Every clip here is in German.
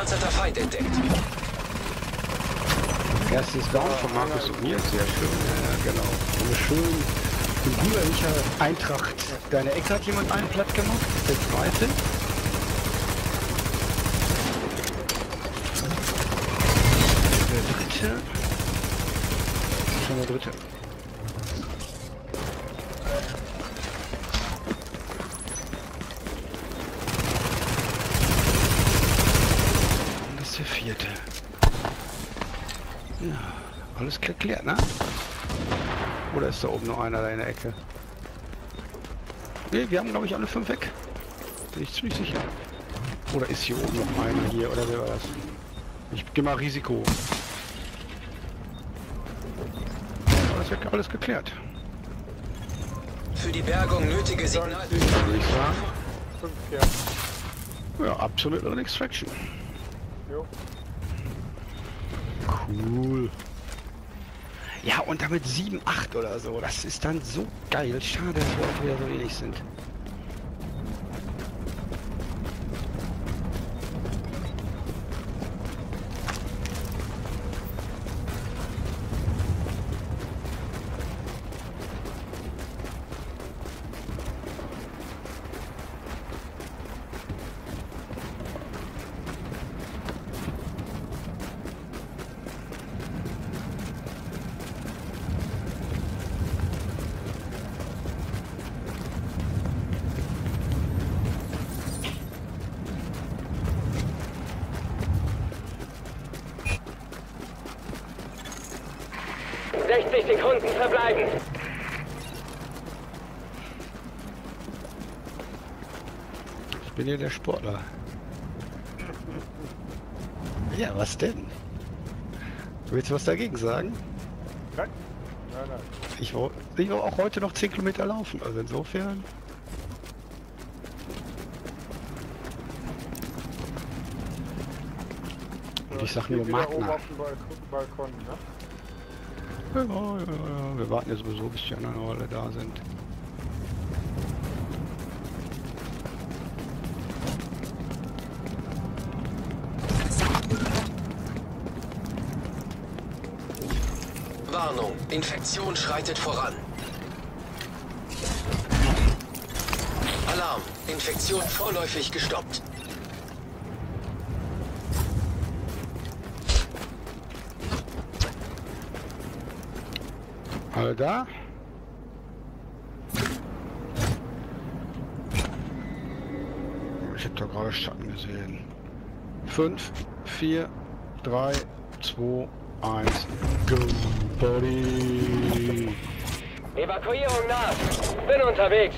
gepanzerter Feind entdeckt. Erstes Down von Markus und mir, sehr schön. Ja, genau. Eine schön bürgerliche Eintracht. Deine Ecke hat jemand einen platt gemacht. Der zweite. Der dritte. Schon der dritte. Und das ist der vierte. Ja, alles geklärt, ne? Oder ist da oben noch einer da in der Ecke? Ne, wir haben glaube ich alle 5 weg. Bin ich ziemlich sicher. Oder ist hier oben noch einer hier, oder wer war das? Ich gehe mal Risiko. Alles geklärt. Für die Bergung nötige Signal. Würde ich sagen. 5 Kern. Ja, absolut an Extraction. Jo. Cool. Ja, und damit 7, 8 oder so. Das ist dann so geil. Schade, dass wir auch wieder so wenig sind. Sekunden verbleiben. Ich bin ja der Sportler. Ja, was denn? Willst du was dagegen sagen? Nein. Nein, nein. Ich will auch heute noch 10 Kilometer laufen, also insofern. Und ich sag nur Wieder oben Magna. auf dem Balkon, ne? Ja, ja, ja, wir warten ja sowieso, bis die anderen alle da sind. Warnung, Infektion schreitet voran. Alarm, Infektion vorläufig gestoppt. Alle da? Ich habe da gerade Schatten gesehen. 5, 4, 3, 2, 1, go, Buddy! Evakuierung nach. Bin unterwegs.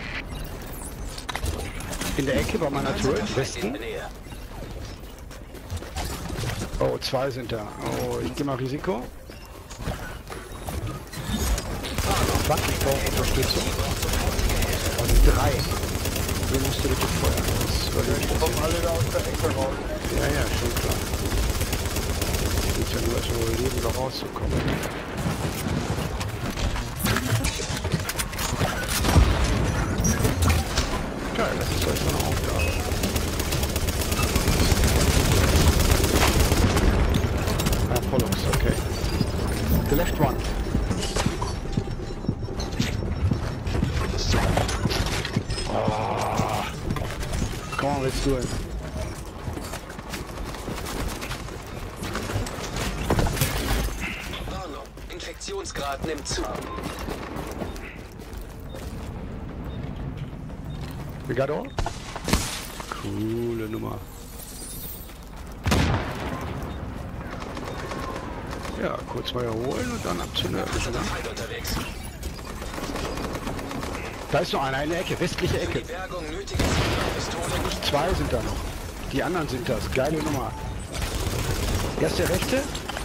In der Ecke war man natürlich im Westen. Oh, 2 sind da. Oh, ich gehe mal Risiko. Fuck, ich brauche Unterstützung. Und 3. Du musst bitte feuern. Die kommen alle da aus der Ecke raus. Ja, ja, schon klar. Geht ja nur erstmal Leben da rauszukommen. Geil, das ist euch so eine Aufgabe. Ah, Pollux, okay. The left one. Oh. Come on, let's do it. Warnung, Infektionsgrad nimmt zu. We got all? Coole Nummer. Ja, kurz mal erholen und dann ab zu der Feind unterwegs. Da ist noch einer in der Ecke, westliche Für Ecke. die Bergung nötige Signalpistole. 2 sind da noch. Die anderen sind das. Geile Nummer. Erst der rechte.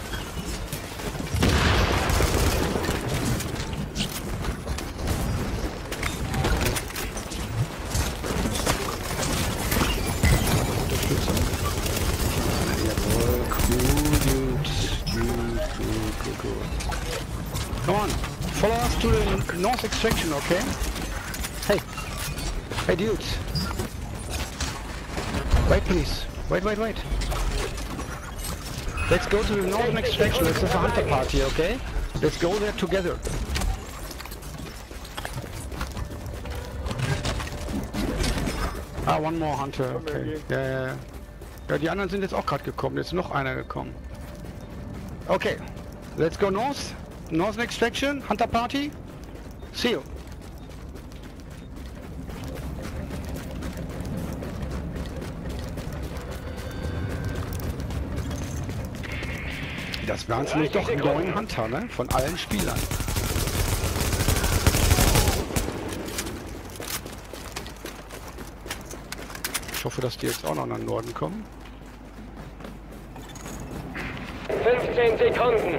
Unterstützung. Jawohl, cool, good. Come on, follow us to the north extraction, okay? Hey dudes. Wait please. Wait. Let's go to the northern extraction. It's a hunter party, okay? Let's go there together. Ah, one more hunter. Okay. Ja, die anderen sind jetzt auch gerade gekommen. Jetzt ist noch einer gekommen. Okay. Let's go north. Northern extraction. Hunter party. See you. Das waren nämlich doch 9 Hunter, ne? Von allen Spielern. Ich hoffe, dass die jetzt auch noch nach Norden kommen. 15 Sekunden.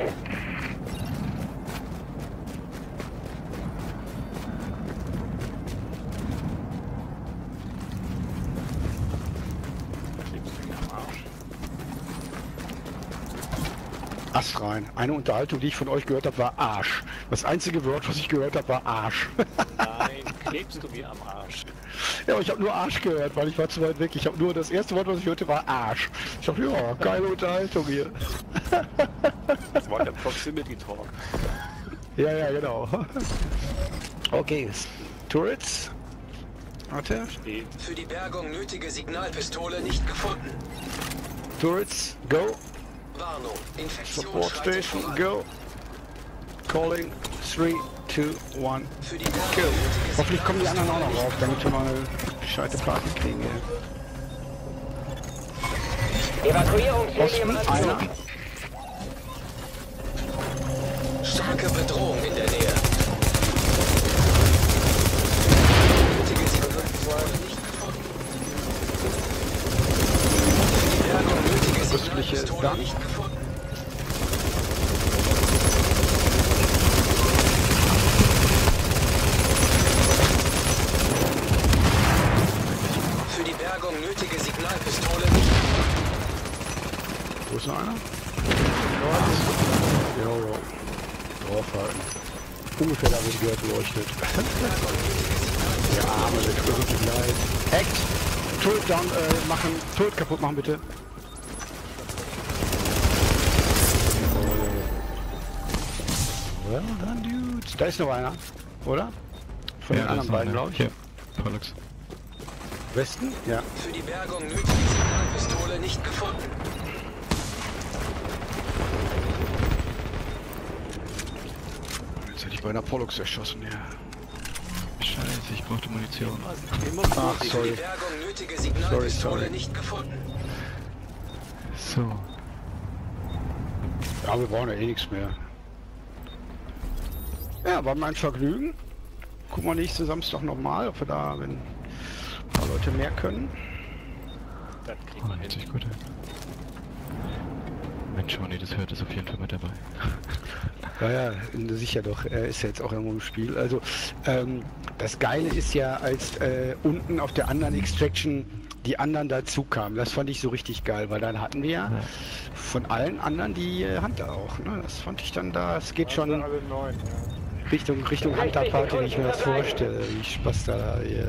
Ast rein. Eine Unterhaltung, die ich von euch gehört habe, war Arsch. Das einzige Wort, was ich gehört habe, war Arsch. Nein, klebst du mir am Arsch. Ja, aber ich habe nur Arsch gehört, weil ich war zu weit weg. Ich habe nur das erste Wort, was ich hörte, war Arsch. Ich dachte, ja, geile Unterhaltung hier. Das war der Proximity Talk. Ja, genau. Okay, Turrets. Warte. Steht. Für die Bergung nötige Signalpistole nicht gefunden. Turrets, go. Warnung. Infektion Support schreitet station, voran. go. Calling 3, 2, 1, Für die go. Bergung nötige Hoffentlich kommen die anderen auch noch rauf, damit wir mal eine gescheite Party kriegen. Evakuierungslinie im Osten, einer. Anflug. Starke Bedrohung in der Nähe. Nötige Signalpistole nicht gefunden. Für die Bergung nötige Östliche Signalpistole Daten. nicht gefunden. Für die Bergung nötige Signalpistole nicht gefunden. Wo ist noch einer? Jo. Draufhalten. Ungefähr da, wo die Gehört leuchtet. Der Arme, der tut richtig leid. Act! Turret down, machen. Turret kaputt machen, bitte. Well done, dudes. Da ist noch einer, oder? Von den anderen beiden, glaube ich. Hier, Pollux. Westen? Ja. Für die Bergung nötige Signalpistole nicht gefunden. Jetzt hätte ich bei einer Pollux erschossen, ja. Scheiße, ich brauchte Munition. Ach, Für die sorry. Bergung nötige Signalpistole Sorry. nicht gefunden. So. Ja, wir brauchen ja eh nichts mehr. Ja, war mein Vergnügen. Gucken wir nächsten Samstag nochmal, ob wir da, wenn ein paar Leute mehr können. Das kriegt man Hört hin. sich gut an. Mensch, Johnny, das hört, ist auf jeden Fall mit dabei. Ja, sicher doch. Er ist ja jetzt auch irgendwo im Spiel. Also, das Geile ist ja, als unten auf der anderen Extraction die anderen dazu kamen. Das fand ich so richtig geil, weil dann hatten wir ja von allen anderen die Hunter auch. Ne? Das fand ich dann da. Es geht schon Alle 9, ja. Richtung Hunter-Party, wie ich mir das vorstelle. Wie Spaß da hier.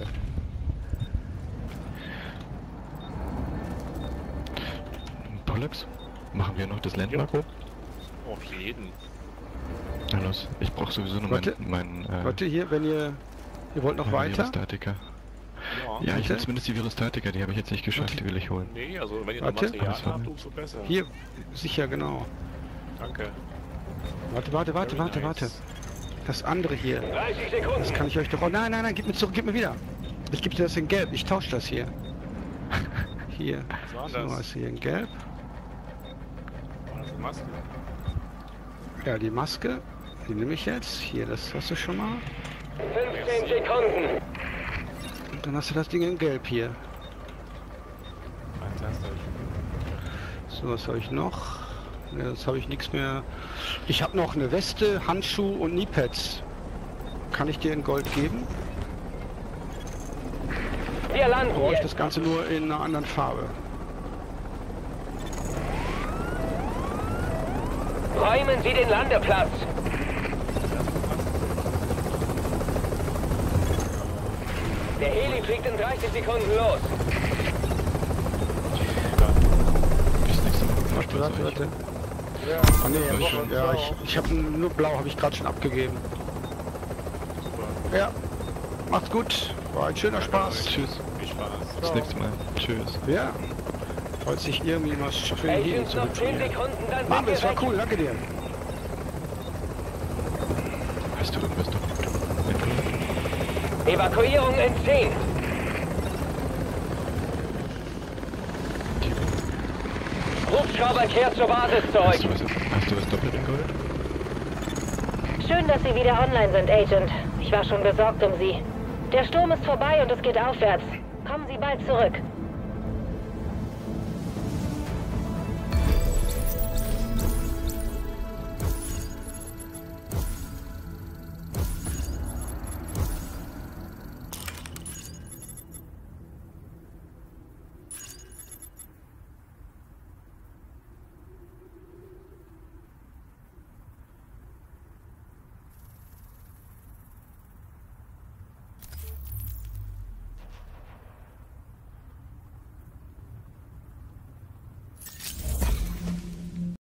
Pollux? Machen wir noch das Landmark hoch? Auf jeden. Na los, ich brauche sowieso noch Warte. mein Leute, hier, wenn ihr wollt noch meine weiter. Virostatika. Ja. Ja, ich Bitte? will zumindest die Virostatika, die habe ich jetzt nicht geschafft, Warte. die will ich holen. Nee, also wenn ihr noch Warte. Material Alles klar. habt, umso besser. Hier, sicher, genau. Danke. Warte. Das andere hier. 30 Sekunden. Das kann ich euch doch... Oh, nein, gib mir zurück, gib mir wieder. Ich gebe dir das in Gelb. Ich tausche das hier. Hier. Was So, war das? ist hier in Gelb. War das eine Maske? Ja, die Maske. Die nehme ich jetzt. Hier, das hast du schon mal. 15 Sekunden. Und dann hast du das Ding in Gelb hier. Fantastisch. So, was habe ich noch? Ja, jetzt habe ich nichts mehr. Ich habe noch eine Weste, Handschuhe und Kniepads. Kann ich dir in Gold geben? Wir landen Brauche ich jetzt. das Ganze nur in einer anderen Farbe. Räumen Sie den Landeplatz. Der Heli fliegt in 30 Sekunden los. Bis nächste Woche. warte. Ja, Oh nee, Ja, schon. Ja, ich habe nur blau, habe ich gerade schon abgegeben. Ja, macht's gut. War ein schöner Spaß. Tschüss. Viel Spaß. Bis nächstes Mal. Tschüss. Ja, falls ich irgendwie was für den Heli Agents, noch 10 zurückfliege. Sekunden, dann Mann, sind das wir war weg. cool, danke dir. Hast du irgendwas doch? Evakuierung in 10. Hubschrauber kehrt zur Basis zurück. Hast du was doppelt gehört? Schön, dass Sie wieder online sind, Agent. Ich war schon besorgt um Sie. Der Sturm ist vorbei und es geht aufwärts. Kommen Sie bald zurück.